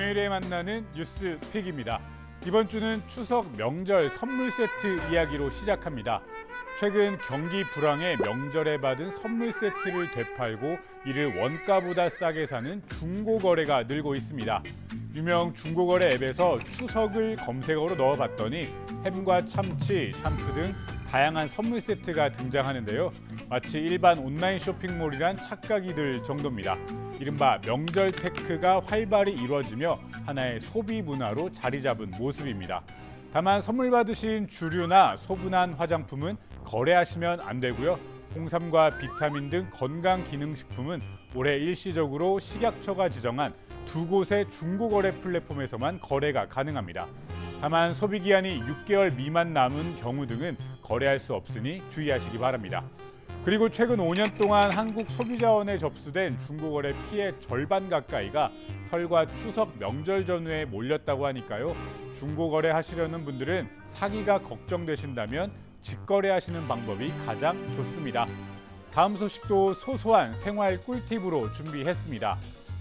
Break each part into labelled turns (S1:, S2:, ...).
S1: 금요일에 만나는 뉴스 픽입니다. 이번 주는 추석 명절 선물 세트 이야기로 시작합니다. 최근 경기 불황에 명절에 받은 선물 세트를 되팔고 이를 원가보다 싸게 사는 중고거래가 늘고 있습니다. 유명 중고거래 앱에서 추석을 검색어로 넣어봤더니 햄과 참치, 샴푸 등 다양한 선물 세트가 등장하는데요. 마치 일반 온라인 쇼핑몰이란 착각이 들 정도입니다. 이른바 명절 테크가 활발히 이루어지며 하나의 소비 문화로 자리 잡은 모습입니다. 다만 선물 받으신 주류나 소분한 화장품은 거래하시면 안 되고요. 홍삼과 비타민 등 건강기능식품은 올해 일시적으로 식약처가 지정한 두 곳의 중고거래 플랫폼에서만 거래가 가능합니다. 다만 소비기한이 6개월 미만 남은 경우 등은 거래할 수 없으니 주의하시기 바랍니다. 그리고 최근 5년 동안 한국 소비자원에 접수된 중고거래 피해 절반 가까이가 설과 추석 명절 전후에 몰렸다고 하니까요. 중고거래 하시려는 분들은 사기가 걱정되신다면 직거래하시는 방법이 가장 좋습니다. 다음 소식도 소소한 생활 꿀팁으로 준비했습니다.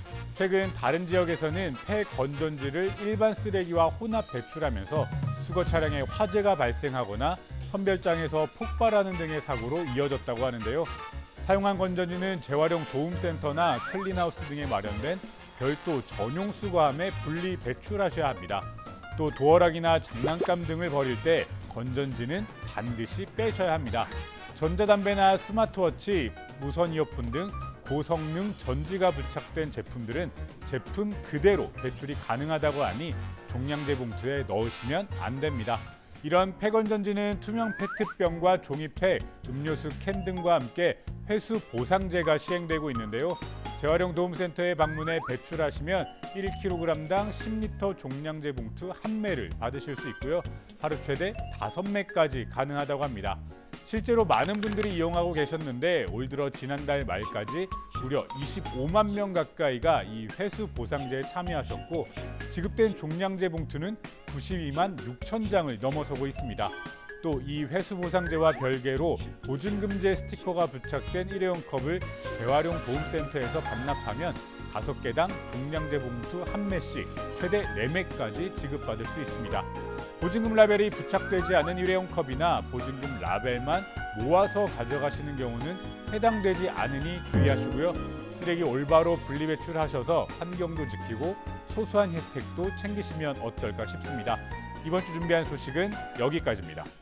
S1: 최근 다른 지역에서는 폐건전지를 일반 쓰레기와 혼합 배출하면서 수거 차량에 화재가 발생하거나 선별장에서 폭발하는 등의 사고로 이어졌다고 하는데요. 사용한 건전지는 재활용 도움센터나 클린하우스 등에 마련된 별도 전용 수거함에 분리 배출하셔야 합니다. 또 도어락이나 장난감 등을 버릴 때 건전지는 반드시 빼셔야 합니다. 전자담배나 스마트워치, 무선 이어폰 등 고성능 전지가 부착된 제품들은 제품 그대로 배출이 가능하다고 하니 종량제 봉투에 넣으시면 안 됩니다. 이런 폐건전지는 투명 페트병과 종이팩, 음료수 캔 등과 함께 회수 보상제가 시행되고 있는데요. 재활용 도움센터에 방문해 배출하시면 1kg당 10리터 종량제 봉투 1매를 받으실 수 있고요. 하루 최대 5매까지 가능하다고 합니다. 실제로 많은 분들이 이용하고 계셨는데 올 들어 지난달 말까지 무려 25만 명 가까이가 이 회수 보상제에 참여하셨고 지급된 종량제 봉투는 92만 6천 장을 넘어서고 있습니다. 또 이 회수 보상제와 별개로 보증금제 스티커가 부착된 일회용 컵을 재활용 도움센터에서 반납하면 5개당 종량제 봉투 1매씩 최대 4매까지 지급받을 수 있습니다. 보증금 라벨이 부착되지 않은 일회용 컵이나 보증금 라벨만 모아서 가져가시는 경우는 해당되지 않으니 주의하시고요. 쓰레기 올바로 분리배출하셔서 환경도 지키고 소소한 혜택도 챙기시면 어떨까 싶습니다. 이번 주 준비한 소식은 여기까지입니다.